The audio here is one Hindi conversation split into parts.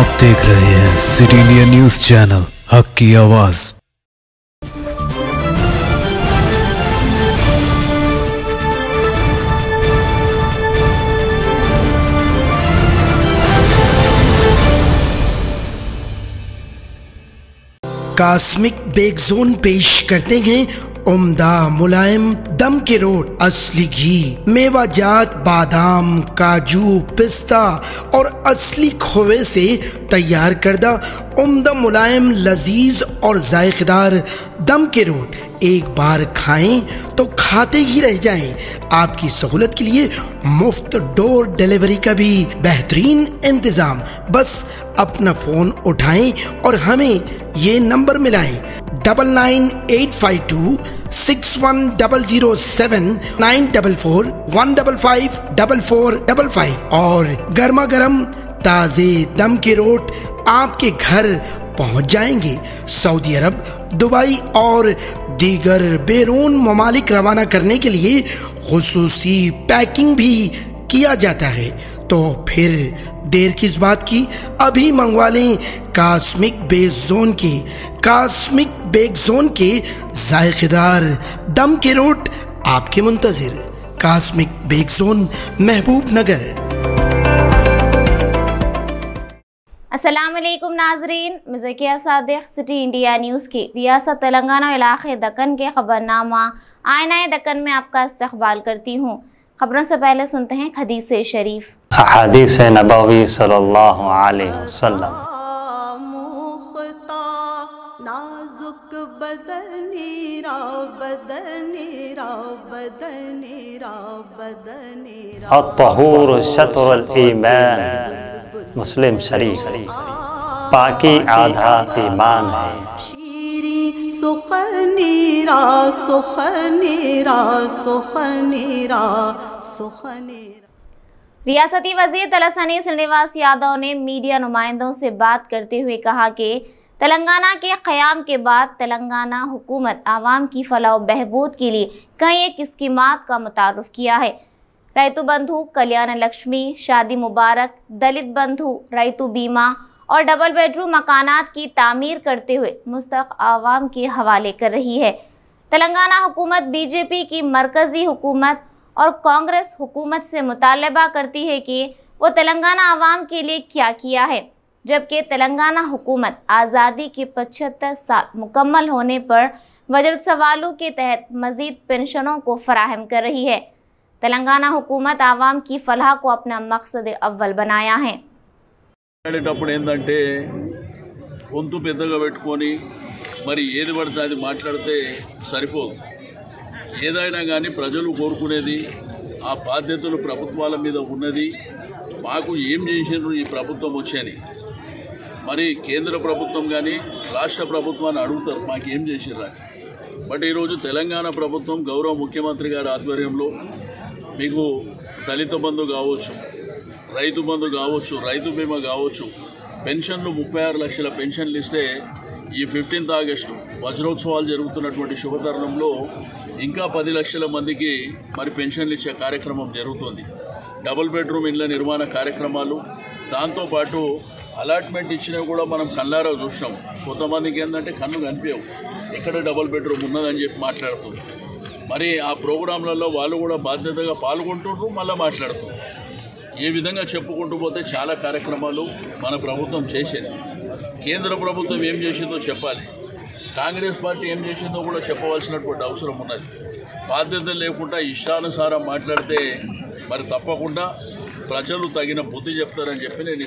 आप देख रहे हैं सिटी इंडिया न्यूज चैनल, हक की आवाज। कॉस्मिक बेक जोन पेश करते हैं उम्दा मुलायम दम के रोट, असली घी, मेवाजात, बादाम, काजू, पिस्ता और असली खोवे से तैयार करदा उम्दा मुलायम लजीज और जायकेदार दम के रोट एक बार खाएं तो खाते ही रह जाएं। आपकी सहूलत के लिए मुफ्त डोर डिलीवरी का भी बेहतरीन इंतजाम। बस अपना फोन उठाएं और हमें ये नंबर मिलाएं 9985261007 9441555 और गर्मा गर्म ताज़े दम के रोट आपके घर पहुंच जाएंगे। सऊदी अरब, दुबई और दीगर बैरून ममालिक रवाना करने के लिए खुसूसी पैकिंग भी किया जाता है। तो फिर देर किस बात की, अभी मंगवा लें कॉस्मिक बेक जोन के जायकेदार दम के रोट आपके मुंतजिर। कॉस्मिक बेक जोन, महबूब नगर। अस्सलाम वालेकुम नाजरीन, मज़किया सादिक सिटी इंडिया न्यूज़ की रियासत तेलंगाना और इलाक़े दक्कन के खबरनामा आईना दक्कन में आपका इस्तकबाल करती हूँ। खबरों से पहले सुनते हैं हदीस शरीफ। हदीस नबवी सल्लल्लाहु अलैहि वसल्लम। अत्तहूर शतरुल ईमान, मुस्लिम शरीफ। पाकी आधा ईमान है। रियासती वजीर तलसानी श्रीनिवास यादव ने मीडिया नुमाइंदों से बात करते हुए कहा कि तेलंगाना के क़याम के बाद तेलंगाना हुकूमत आवाम की फलाह व बहबूद के लिए कई एक स्कीमात का मुतारुफ किया है। रैतु बंधु, कल्याण लक्ष्मी, शादी मुबारक, दलित बंधु, रैतु बीमा और डबल बेडरूम मकानात की तामीर करते हुए मुस्तक आवाम के हवाले कर रही है। तेलंगाना हुकूमत बीजेपी की मरकजी हुकूमत और कांग्रेस हुकूमत से मुतालबा करती है कि वो तेलंगाना आवाम के लिए क्या किया है, जबकि तेलंगाना हुकूमत आज़ादी के 75 साल मुकम्मल होने पर वजर सवालों के तहत मज़ीद पेंशनों को फराहम कर रही है। तेलंगाना हुकूमत आवाम की फलाह को अपना मकसद अव्वल बनाया है। ఏంటంటే గొంతు పెద్దగా పెట్టుకొని మరి ఏది పడితే అది మాట్లాడితే సరిపోదు. ఏదైనా కానీ ప్రజలు కోరుకునేది ఆ బాధ్యతలు ప్రభుత్వాల మీద ఉన్నది. మాకు ఏం చేసినారు ఈ ప్రభుత్వం వచ్చేని, మరి కేంద్ర ప్రభుత్వం కానీ రాష్ట్ర ప్రభుత్వాన్ని అడుగుతారు మాకు ఏం చేసిర్రా. బట్ ఈరోజు తెలంగాణ ప్రభుత్వం గౌరవ ముఖ్యమంత్రి గారి ఆధ్వర్యంలో మీకు దళిత బంధు కావచ్చు, రైతు బంధు కావచ్చు, రైతు బీమా కావచ్చు, పెన్షన్లు 36 లక్షల పెన్షన్లు ఇస్తే ఈ 15th ఆగస్టు వజ్రోత్సవాలు జరుగుతున్నటువంటి శుభతరుణంలో ఇంకా 10 లక్షల మందికి మరి పెన్షన్లు ఇచ్చే కార్యక్రమం జరుగుతుంది. డబుల్ బెడ్రూమ్ ఇళ్ల నిర్మాణ కార్యక్రమాలు, దాంతోపాటు అలాట్మెంట్ ఇచ్చినవి కూడా మనం కళ్ళారా చూసినాం. కొంతమందికి ఏంటంటే కళ్ళు కనిపించవు, ఎక్కడ డబుల్ బెడ్రూమ్ ఉన్నదని చెప్పి మాట్లాడుతుంది. మరి ఆ ప్రోగ్రాంలలో వాళ్ళు కూడా బాధ్యతగా పాల్గొంటున్నారు, మళ్ళీ మాట్లాడుతున్నారు. ఈ విధంగా చెప్పుకుంటూ పోతే చాలా కార్యక్రమాలు మన ప్రభుత్వం చేసేది. కేంద్ర ప్రభుత్వం ఏం చేసిందో చెప్పాలి, కాంగ్రెస్ పార్టీ ఏం చేసిందో కూడా చెప్పవలసినటువంటి అవసరం ఉన్నది. బాధ్యత లేకుండా ఇష్టానుసారం మాట్లాడితే మరి తప్పకుండా ప్రజలు తగిన బుద్ధి చెప్తారని చెప్పి నేను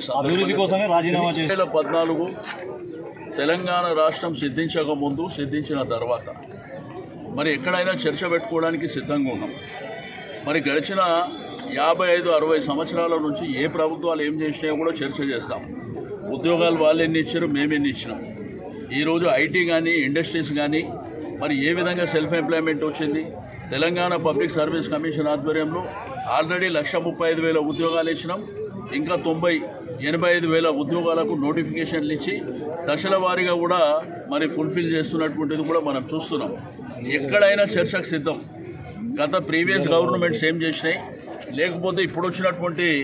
2014 తెలంగాణ రాష్ట్రం సిద్ధించక ముందు, సిద్ధించిన తర్వాత మరి ఎక్కడైనా చర్చ పెట్టుకోవడానికి సిద్ధంగా ఉన్నాం. మరి గడిచిన 55-60 సంవత్సరాల నుంచి ఏ ప్రభుత్వాలు ఏం చేసినాయో కూడా చర్చ చేస్తాం. ఉద్యోగాలు వాళ్ళు ఎన్ని ఇచ్చారు, మేము ఎన్ని ఇచ్చినాం. ఈరోజు ఐటీ కానీ ఇండస్ట్రీస్ కానీ మరి ఏ విధంగా సెల్ఫ్ ఎంప్లాయ్మెంట్ వచ్చింది. తెలంగాణ పబ్లిక్ సర్వీస్ కమిషన్ ఆధ్వర్యంలో ఆల్రెడీ 135,000 ఉద్యోగాలు ఇచ్చినాం. ఇంకా 85,000 ఉద్యోగాలకు నోటిఫికేషన్లు ఇచ్చి దశల వారీగా కూడా మరి ఫుల్ఫిల్ చేస్తున్నటువంటిది కూడా మనం చూస్తున్నాం. ఎక్కడైనా చర్చకు సిద్ధం. గత ప్రీవియస్ గవర్నమెంట్స్ ఏం చేసినాయి, లేకపోతే ఇప్పుడు వచ్చినటువంటి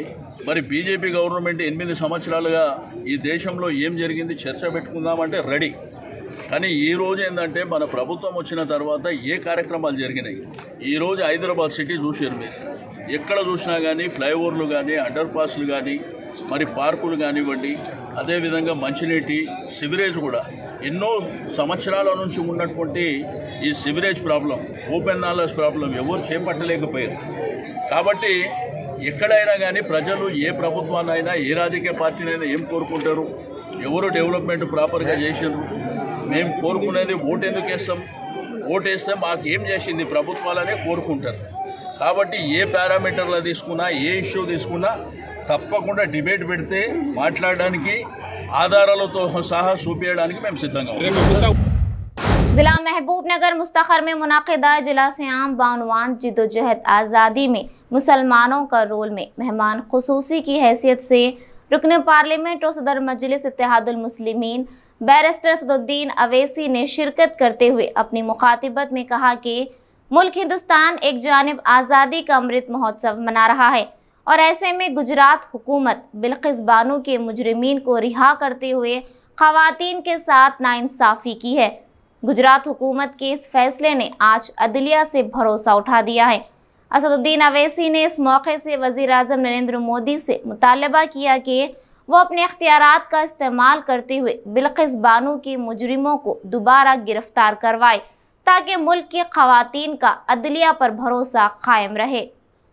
మరి బీజేపీ గవర్నమెంట్ 8 సంవత్సరాలుగా ఈ దేశంలో ఏం జరిగింది చర్చ పెట్టుకుందామంటే రెడీ. కానీ ఈరోజు ఏంటంటే మన ప్రభుత్వం వచ్చిన తర్వాత ఏ కార్యక్రమాలు జరిగినాయి. ఈరోజు హైదరాబాద్ సిటీ చూసారు మీరు, ఎక్కడ చూసినా కానీ ఫ్లైఓవర్లు కానీ అండర్ పాస్లు కానీ మరి పార్కులు కానివ్వండి, అదేవిధంగా మంచినీటి సివరేజ్ కూడా ఎన్నో సంవత్సరాల నుంచి ఉన్నటువంటి ఈ సివరేజ్ ప్రాబ్లం, ఓపెన్ నాలెడ్జ్ ప్రాబ్లం ఎవరు చేపట్టలేకపోయారు. కాబట్టి ఎక్కడైనా కానీ ప్రజలు ఏ ప్రభుత్వాన్నైనా ఏ రాజకీయ పార్టీనైనా ఏం కోరుకుంటారు, ఎవరు డెవలప్మెంట్ ప్రాపర్గా చేసారు. మేము కోరుకునేది ఓటు ఎందుకు వేస్తాం, ఓటు వేస్తే మాకు ఏం చేసింది ప్రభుత్వాలనే కోరుకుంటారు. కాబట్టి ఏ పారామీటర్లు తీసుకున్నా ఏ ఇష్యూ తీసుకున్నా తప్పకుండా డిబేట్ పెడితే మాట్లాడడానికి ఆధారాలతో సహా చూపించడానికి మేము సిద్ధంగా ఉన్నాం. जिला महबूबनगर मुस्तखर में मुनाकिदा जिला सियाम बानवान जिदोजहद आज़ादी में मुसलमानों का रोल में मेहमान खुसूसी की हैसियत से रुकन पार्लियामेंट और सदर मजलिस इत्तेहादुल मुस्लिमीन बैरिस्टर सदुद्दीन अवैसी ने शिरकत करते हुए अपनी मुखातिबत में कहा कि मुल्क हिंदुस्तान एक जानिब आज़ादी का अमृत महोत्सव मना रहा है और ऐसे में गुजरात हुकूमत बिल्किस बानो के मुजरिमीन को रिहा करते हुए खवातीन के साथ नाइंसाफ़ी की है। गुजरात हुकूमत के इस फैसले ने आज अदलिया से भरोसा उठा दिया है। असदुद्दीन अवैसी ने इस मौके से वज़ीर आज़म नरेंद्र मोदी से मुतालबा किया कि वो अपने इख्तियारात का इस्तेमाल करते हुए बिल्किस बानो के मुजरिमों को दोबारा गिरफ्तार करवाए ताकि मुल्क की खवातीन का अदलिया पर भरोसा कायम रहे।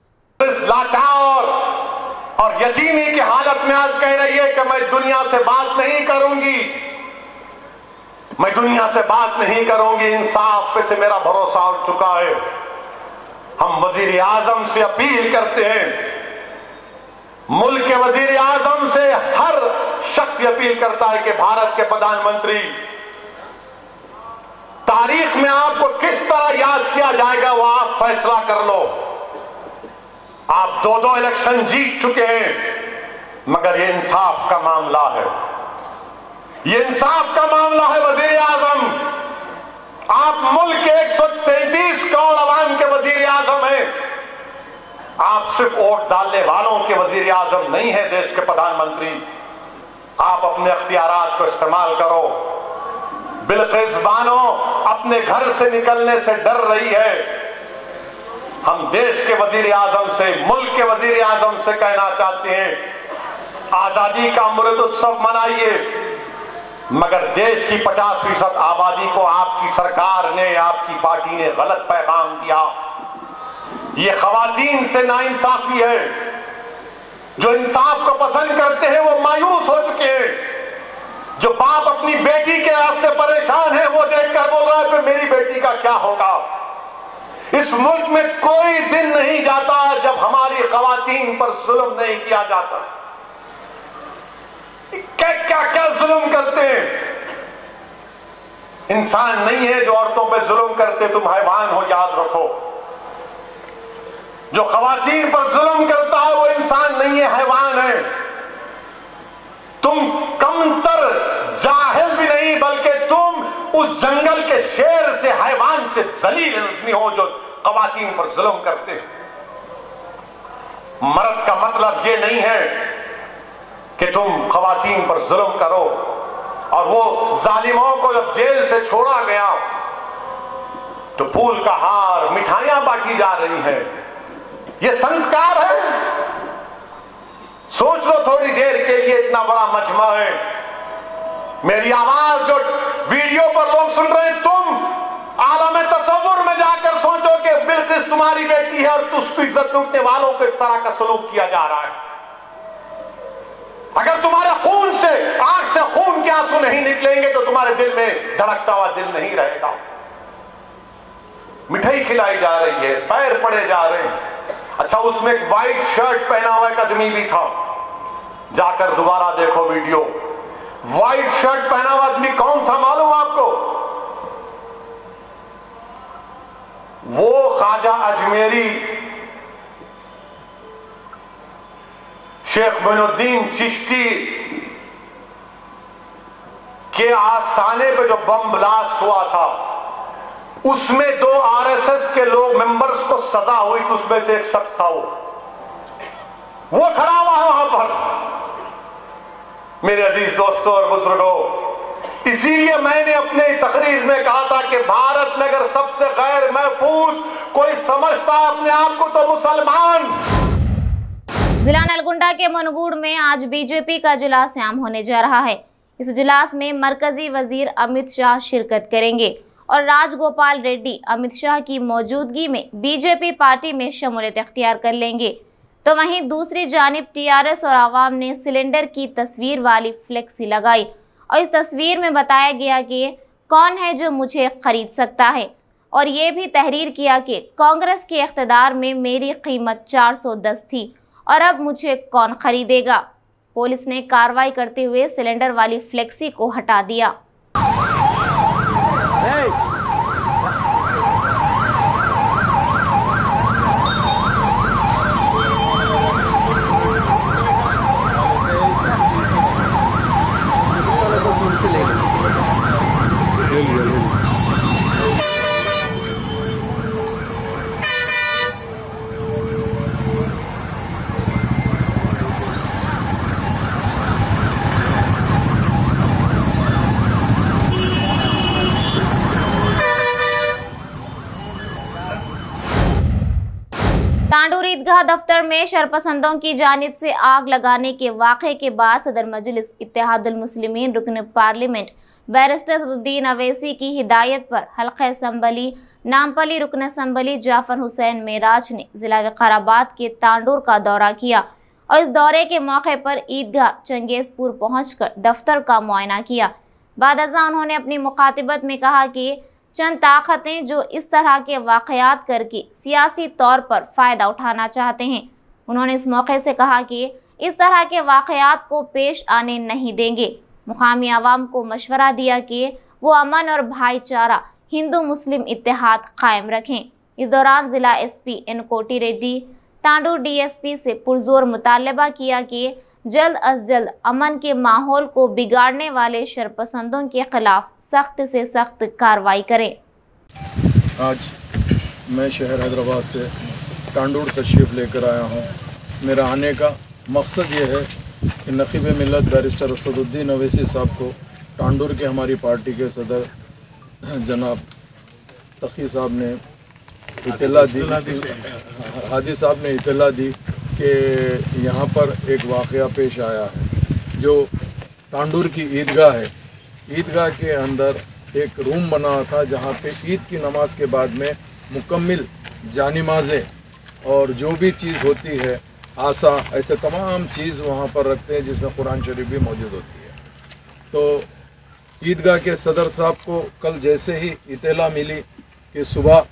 लाचार और यतीमी की हालत में आज कह रही है कि मैं दुनिया से बात नहीं करूंगी, मैं दुनिया से बात नहीं करूंगी, इंसाफ पे से मेरा भरोसा उठ चुका है। हम वजीर आजम से अपील करते हैं, मुल्क के वजीर आजम से हर शख्स अपील करता है कि भारत के प्रधानमंत्री तारीख में आपको किस तरह याद किया जाएगा वो आप फैसला कर लो। आप 2 इलेक्शन जीत चुके हैं, मगर ये इंसाफ का मामला है, ये इंसाफ का मामला है। वजीर आजम, आप मुल्क के 133 करोड़ अवाम के वजीर आजम हैं। आप सिर्फ वोट डालने वालों के वजीर आजम नहीं है, देश के प्रधानमंत्री। आप अपने अख्तियारात को इस्तेमाल करो। बिल्किस बानो अपने घर से निकलने से डर रही है। हम देश के वजीर आजम से, मुल्क के वजीर आजम से कहना चाहते हैं, आजादी का अमृत उत्सव मनाइए, मगर देश की 50% आबादी को आपकी सरकार ने, आपकी पार्टी ने गलत पैगाम दिया। ये खवातीन से नाइंसाफी है। जो इंसाफ को पसंद करते हैं वो मायूस हो चुके हैं। जो बाप अपनी बेटी के रास्ते परेशान है वो देखकर बोल रहा है कि मेरी बेटी का क्या होगा। इस मुल्क में कोई दिन नहीं जाता जब हमारी खवातीन पर जुल्म नहीं किया जाता। क्या क्या क्या जुल्म करते हैं। इंसान नहीं है जो औरतों पे जुल्म करते, तुम हैवान हो, याद रखो। जो खवातीन पर जुल्म करता है वो इंसान नहीं है, हैवान है। तुम कमतर जाहिल भी नहीं, बल्कि तुम उस जंगल के शेर से, हैवान से जलील आदमी हो जो खवातीन पर जुल्म करते हैं। मर्द का मतलब ये नहीं है कि तुम खवातीन पर जुल्म करो। और वो जालिमों को जब जेल से छोड़ा गया तो फूल का हार, मिठाइयां बांटी जा रही है। ये संस्कार है। सोच लो थोड़ी देर के लिए, इतना बड़ा मजमा है। मेरी आवाज जो वीडियो पर लोग सुन रहे हैं, तुम आलम तसव्वुर में जाकर सोचो कि बिल्किस तुम्हारी बेटी है और उसकी इज्जत लूटने वालों को इस तरह का सलूक किया जा रहा है। अगर तुम्हारे खून से, आंख से खून के आंसू नहीं निकलेंगे तो तुम्हारे दिल में धड़कता हुआ दिल नहीं रहेगा। मिठाई खिलाई जा रही है, पैर पड़े जा रहे हैं। अच्छा, उसमें एक वाइट शर्ट पहना हुआ एक आदमी भी था, जाकर दोबारा देखो वीडियो। वाइट शर्ट पहना हुआ आदमी कौन था मालूम आपको? वो ख्वाजा अजमेरी शेख मोइनुद्दीन चिश्ती के आस्थाने पे जो बम ब्लास्ट हुआ था, उसमें 2 आरएसएस के लोग मेंबर्स को सजा हुई थी, उसमें से एक शख्स था वो। वो खड़ा हुआ है वहां पर। मेरे अजीज दोस्तों और बुजुर्गों, इसीलिए मैंने अपने तकरीर में कहा था कि भारत में अगर सबसे गैर महफूज कोई समझता है अपने आप को तो मुसलमान। जिला नलगुंडा के मुनगुड़ में आज बीजेपी का इजलास शाम होने जा रहा है। इस इजलास में मरकजी वजीर अमित शाह शिरकत करेंगे और राजगोपाल रेड्डी अमित शाह की मौजूदगी में बीजेपी पार्टी में शमूलियत इख्तियार कर लेंगे। तो वहीं दूसरी जानिब टीआरएस और आवाम ने सिलेंडर की तस्वीर वाली फ्लेक्सी लगाई और इस तस्वीर में बताया गया कि कौन है जो मुझे खरीद सकता है और ये भी तहरीर किया कि कांग्रेस के इख्तिदार में मेरी कीमत 410 थी और अब मुझे कौन खरीदेगा। पुलिस ने कार्रवाई करते हुए सिलेंडर वाली फ्लेक्सी को हटा दिया। तांडूर ईदगाह दफ्तर में शरपसंदों की जानिब से आग लगाने के वाक़े के बाद सदर मजलिस इत्तेहादुल मुस्लिमीन रुकन पार्लियामेंट बैरिस्टर सदुद्दीन अवैसी की हिदायत पर हल्का असम्बली नामपली रुकन असम्बली जाफर हुसैन मेराज ने जिला विकाराबाद के तांडूर का दौरा किया और इस दौरे के मौके पर ईदगाह चंगेजपुर पहुंचकर दफ्तर का मुआयना किया। बाद अज़ा उन्होंने अपनी मुखातिबत में कहा कि चंद ताकतें जो इस तरह के वाक़यात करके सियासी तौर पर फ़ायदा उठाना चाहते हैं। उन्होंने इस मौके से कहा कि इस तरह के वाक़यात को पेश आने नहीं देंगे। मुकामी आवाम को मशवरा दिया कि वो अमन और भाईचारा हिंदू मुस्लिम इत्तेहाद कायम रखें। इस दौरान ज़िला SP एन कोटी रेड्डी तांडूर DSP से पुरजोर मुतालबा किया कि जल्द अज जल्द अमन के माहौल को बिगाड़ने वाले शरपसंदों के खिलाफ सख्त से सख्त कार्रवाई करें। आज मैं शहर हैदराबाद से तांडूर तशरीफ़ लेकर आया हूँ। मेरा आने का मकसद ये है कि नक़ीब मिल्लत बैरिस्टर सदुद्दीन अवैसी साहब को तांडूर के हमारी पार्टी के सदर जनाब तकी साहब ने इत्तला दी, हादी साहब ने इत्तला दी कि यहाँ पर एक वाक़या पेश आया है। जो तांडूर की ईदगाह है, ईदगाह के अंदर एक रूम बना था जहाँ पे ईद की नमाज के बाद में मुकम्मिल जानिमाज़ें और जो भी चीज़ होती है आसा, ऐसे तमाम चीज़ वहाँ पर रखते हैं जिसमें कुरान शरीफ भी मौजूद होती है। तो ईदगाह के सदर साहब को कल जैसे ही इत्तला मिली कि सुबह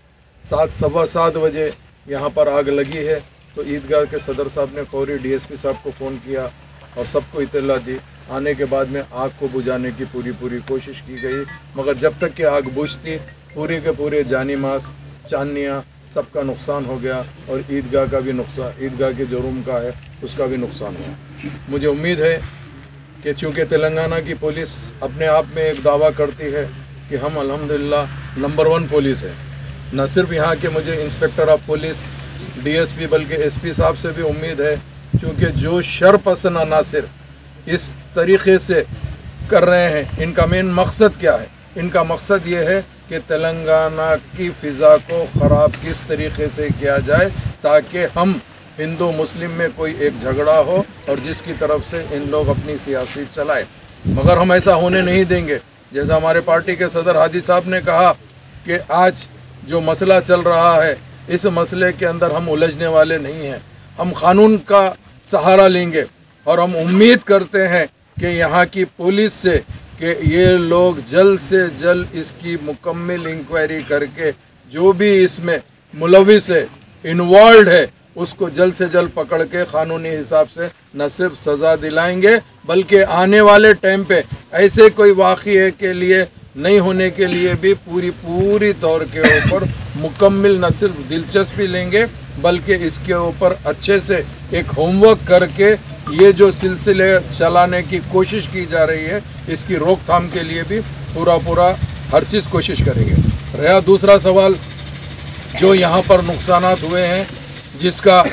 7:15 बजे यहाँ पर आग लगी है, तो ईदगाह के सदर साहब ने फौरी DSP साहब को फ़ोन किया और सबको इत्तला दी। आने के बाद में आग को बुझाने की पूरी कोशिश की गई, मगर जब तक कि आग बुझती पूरे के पूरे जानी मास चांदनियाँ सबका नुकसान हो गया और ईदगाह का भी नुकसान, ईदगाह के जो रूम का है उसका भी नुकसान हुआ। मुझे उम्मीद है कि चूँकि तेलंगाना की पुलिस अपने आप में एक दावा करती है कि हम अल्हम्दुलिल्लाह नंबर 1 पुलिस है, न सिर्फ यहाँ के मुझे इंस्पेक्टर ऑफ पुलिस DSP बल्कि SP साहब से भी उम्मीद है, क्योंकि जो शरपसंद अनासिर इस तरीक़े से कर रहे हैं, इनका मेन मकसद क्या है? इनका मकसद ये है कि तेलंगाना की फ़िज़ा को ख़राब किस तरीके से किया जाए ताकि हम हिंदू मुस्लिम में कोई एक झगड़ा हो और जिसकी तरफ से इन लोग अपनी सियासी चलाएं। मगर हम ऐसा होने नहीं देंगे। जैसा हमारे पार्टी के सदर हादी साहब ने कहा कि आज जो मसला चल रहा है, इस मसले के अंदर हम उलझने वाले नहीं हैं। हम कानून का सहारा लेंगे और हम उम्मीद करते हैं कि यहाँ की पुलिस से कि ये लोग जल्द से जल्द इसकी मुकम्मल इंक्वायरी करके जो भी इसमें मुलविस है, इन्वॉल्व है, उसको जल्द से जल्द पकड़ के क़ानूनी हिसाब से न सिर्फ सज़ा दिलाएंगे बल्कि आने वाले टाइम पे ऐसे कोई वाक़ये के लिए नहीं होने के लिए भी पूरी तौर के ऊपर मुकम्मल न सिर्फ दिलचस्पी लेंगे बल्कि इसके ऊपर अच्छे से एक होमवर्क करके ये जो सिलसिले चलाने की कोशिश की जा रही है इसकी रोकथाम के लिए भी पूरा हर चीज़ कोशिश करेंगे। रहा दूसरा सवाल, जो यहाँ पर नुकसानात हुए हैं जिसका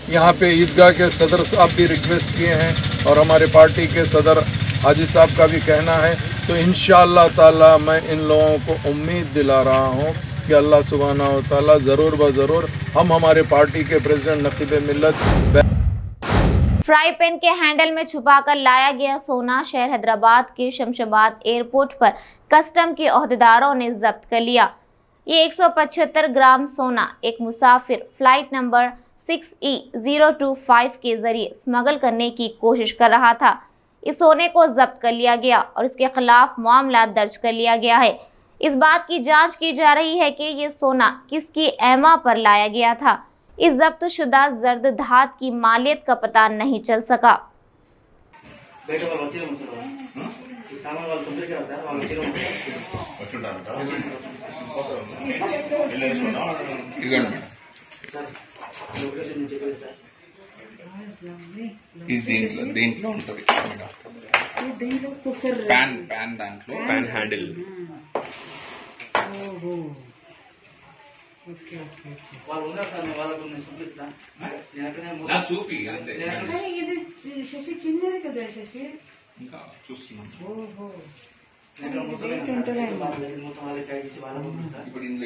यहाँ पे ईदगाह के सदर साहब भी रिक्वेस्ट किए हैं और हमारे पार्टी के सदर हाजी साहब का भी कहना है। तो इंशाअल्लाह ताला मैं इन लोगों को उम्मीद दिला रहा हूँ कि अल्लाह सुब्हानहू व तआला ज़रूर ब ज़रूर हम हमारे पार्टी के प्रेसिडेंट नकीब मिल्लत। फ्राई पैन के हैंडल में छुपाकर लाया गया सोना शहर हैदराबाद के शमशाबाद एयरपोर्ट पर कस्टम के ओहदेदारों ने जब्त कर लिया। ये 175 ग्राम सोना एक मुसाफिर फ्लाइट नंबर 6E025 के जरिए स्मगल करने की कोशिश कर रहा था। इस सोने को जब्त कर लिया गया और इसके खिलाफ मामला दर्ज कर लिया गया है। इस बात की जांच की जा रही है कि ये सोना किसकी एमा पर लाया गया था। इस जब्त शुदा जर्द धात की मालियत का पता नहीं चल सका। దీంట్లో ఉంటుంది ప్యాన్ దాంట్లో ప్యాన్ హ్యాండిల్ చూపి అంతే శశి చిన్నది కదా శశి ఇంకా చూస్తున్నాం ఇప్పుడు ఇందులో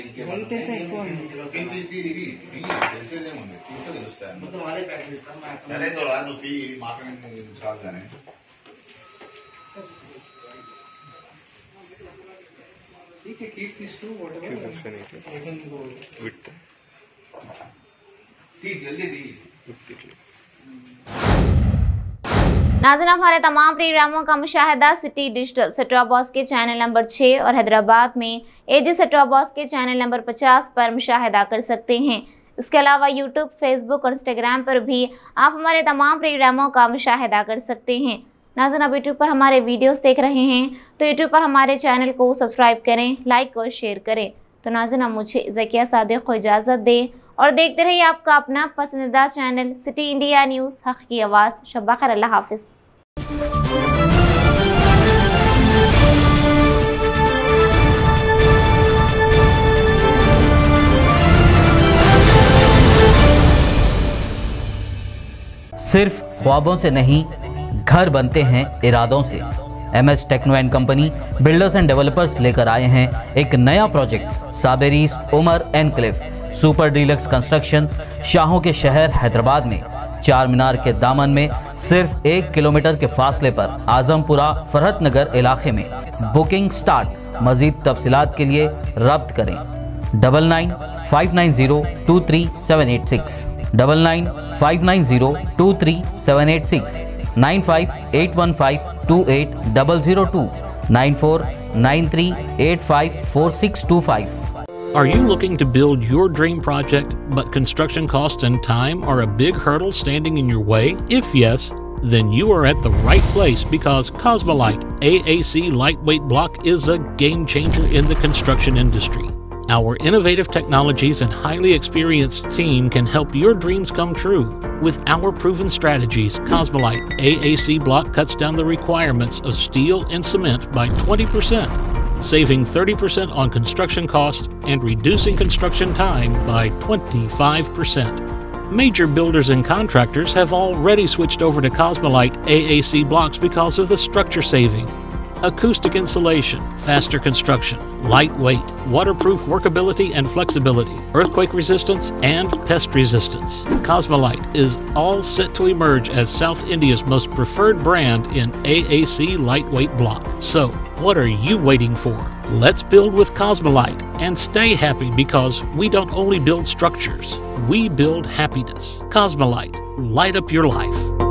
తెలిసేదేముంది చూస్తే తెలుస్తాయి సరే నువ్వు తీ మాట్లాడి చాలు కానీ keep these two whatever with जल्दी दी। नाज़रीन, हमारे तमाम प्रोग्रामों का मुशाहिदा सिटी डिजिटल सेट-टॉप बॉक्स के चैनल नंबर 6 और हैदराबाद में एजी सेट-टॉप बॉक्स के चैनल नंबर 50 पर मुशाहिदा कर सकते हैं। इसके अलावा यूट्यूब, फेसबुक और इंस्टाग्राम पर भी आप हमारे तमाम प्रोग्रामों का मुशाहिदा कर सकते हैं। नाज़रीन, अब यूट्यूब पर हमारे वीडियोस देख रहे हैं तो यूट्यूब पर हमारे चैनल को सब्सक्राइब करें, लाइक और शेयर करें। तो नाज़रीन, अब मुझे ज़किया सादिक को इजाज़त दें और देखते रहिए आपका अपना पसंदीदा चैनल सिटी इंडिया न्यूज़, हक़ की आवाज़। शब्बा खैर, अल्लाह हाफ़िज़। सिर्फ ख्वाबों से नहीं, घर बनते हैं इरादों से। MS techno and company builders and developers लेकर आए हैं एक नया प्रोजेक्ट साबेरीज Umar enclave super deluxe construction. शाहों के शहर हैदराबाद में चार मीनार के दामन में सिर्फ 1 किलोमीटर के फासले पर आजमपुरा फरहत नगर इलाके में बुकिंग स्टार्ट। मजीद तफसीलात के लिए रब्त करें 9959023786 9959023786 9581528002 9493854625। Are you looking to build your dream project, but construction costs and time are a big hurdle standing in your way? If yes, then you are at the right place, because Cosmolite AAC lightweight block is a game changer in the construction industry. Our innovative technologies and highly experienced team can help your dreams come true. With our proven strategies, Cosmolite AAC block cuts down the requirements of steel and cement by 20%, saving 30% on construction costs and reducing construction time by 25%. Major builders and contractors have already switched over to Cosmolite AAC blocks because of the structure saving, acoustic insulation, faster construction, lightweight, waterproof workability and flexibility, earthquake resistance, and pest resistance. Cosmolite is all set to emerge as South India's most preferred brand in AAC lightweight block. So, what are you waiting for? Let's build with Cosmolite and stay happy, because we don't only build structures, we build happiness. Cosmolite, light up your life.